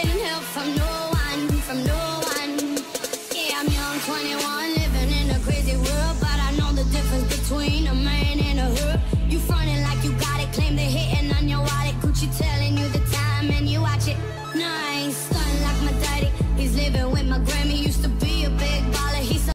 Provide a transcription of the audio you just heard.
getting help from no one, from no one. Yeah, I'm young, 21.